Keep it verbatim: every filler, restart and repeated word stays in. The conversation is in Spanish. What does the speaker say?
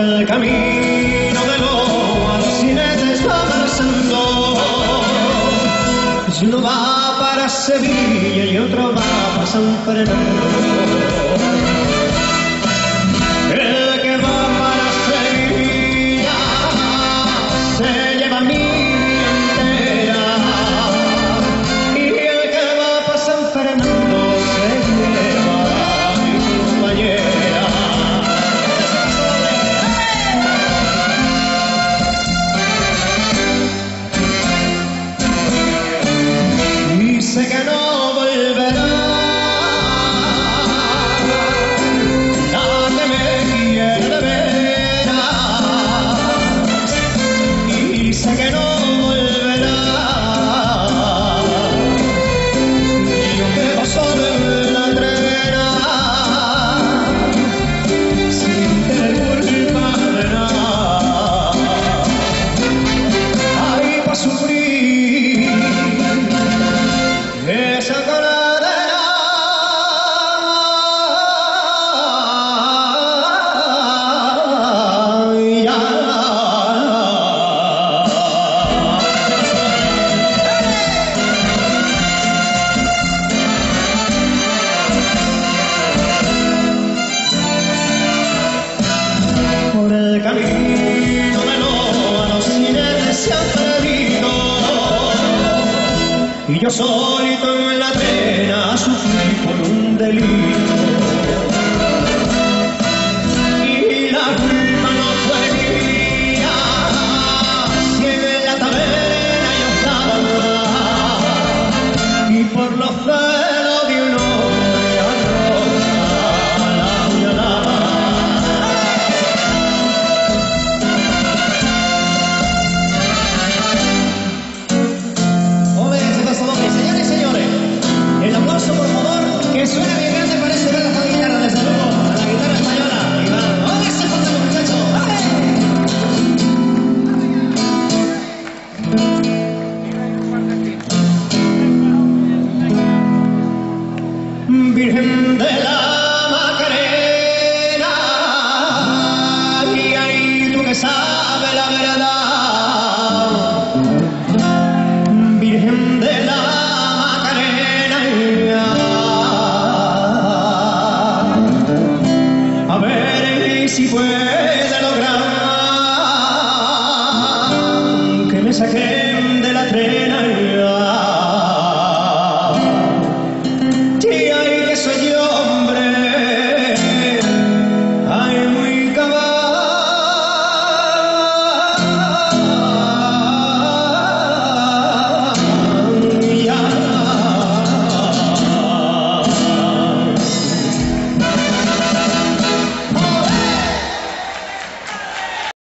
el camino de los jinetes va marchando. Uno va para Sevilla y otro va para San Fernando. El que va para Sevilla se lleva mi vida entera, y el que va para San Fernando se lleva a mi compañera. Dice que no volverá, la que me quiere de veras. Dice que no volverá, y yo quedo solo en la trena, sin tener culpa de nada. Ay, pa' sufrir esa coladera, ya. Por el camino de Loa los jinetes se han perdido, y yo solito en la trena sufrí por un delito. Y la culpa no fue mía, si en la taberna yo estaba, y por los celos de un hombre a Rosa la puñalaba. Ole, ese paso doble, señores y señores. El aplauso, por favor, que suene bien grande, parece ver la guitarra de saludo a la guitarra española. Y va, ¡oh, ese fondo, muchachos! ¡Vale! Virgen de la Macarena, y ahí tú que sabes la verdad. Virgen de la Macarena, a ver si puede lograr que me saquen de la trena.